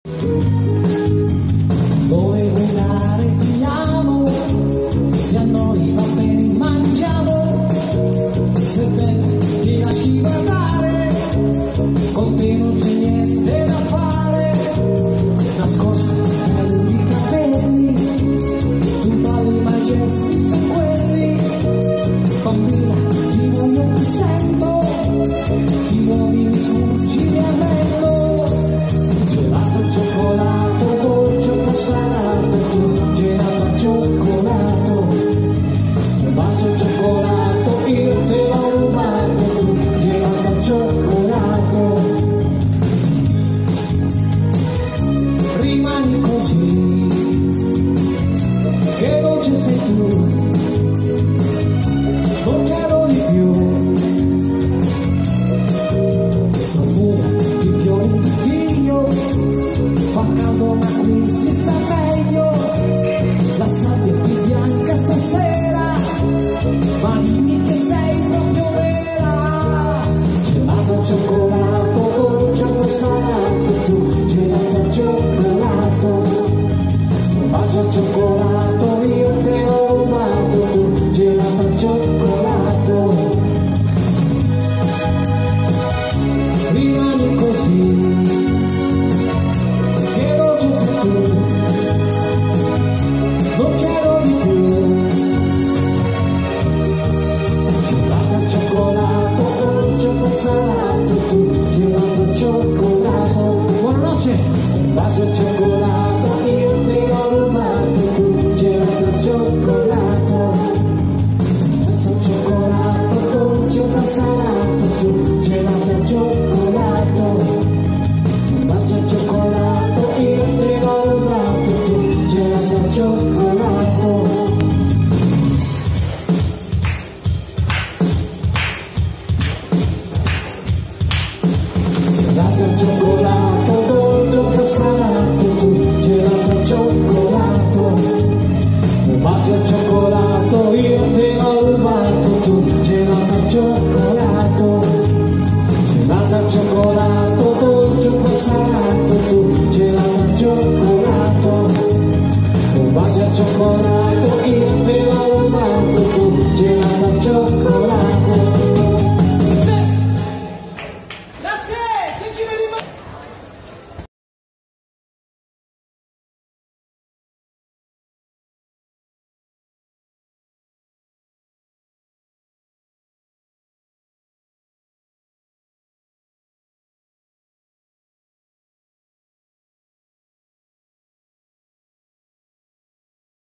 Dove vuoi andare ti amo, ti annoi va bene mangiamo, se bella ti lasci guardare, con te non c'è niente da fare, nascosto tra i lunghi capelli, tu balli ma i gesti sono quelli, bambina ti voglio ti sento, ti muovi mi sfuggi mi arrendo, gelato cioccolato dolce o salato, gelato al cioccolato, un bacio al cioccolato io te l'ho rubato, tu gelato al cioccolato, rimani così, che dolce sei tu, non chiaro di più, profumo di fiori di Dio, fa caldo ma qui si sta meglio, la sabbia è più bianca stasera, ma dimmi che sei proprio vera, gelato al cioccolato, dolce o salato, tu gelato al cioccolato, un bacio al cioccolato, io te l'ho rubato, tu gelato al cioccolato, rimani così, che dolce sei tu, non chiedo di più, gelato al cioccolato, dolce o salato, tu gelato al cioccolato, buonanotte, un bacio al cioccolato.